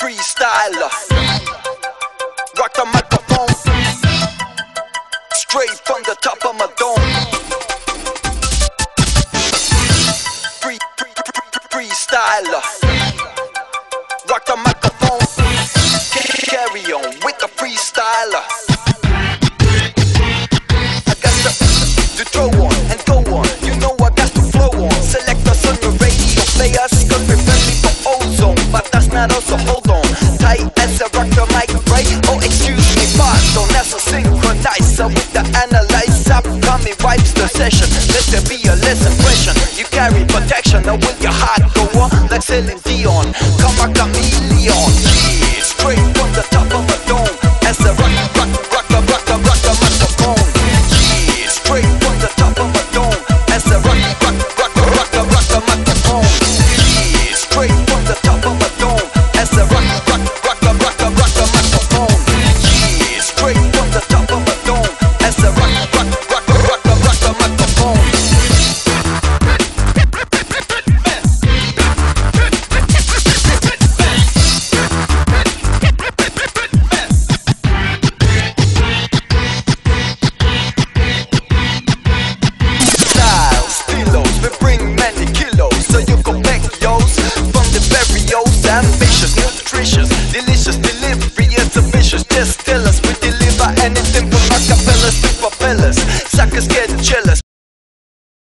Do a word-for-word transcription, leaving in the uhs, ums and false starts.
freestyler. Rock the microphone straight from the top of my dome. Free, free, free, freestyler. Rock the microphone. Carry on with the freestyler. I got to, to throw on and go on. You know I got to flow on. Select us on your radio players. Cause we're friendly for ozone. But that's not us, so hold on. Tight as a rock the mic, right? Oh, excuse me, pardon. That's a synchronizer with the analyzer. Coming vibes the session. Let there be a less impression. You carry protection. Now will your heart go on like Celine Dion? Come a chameleon. Yeah.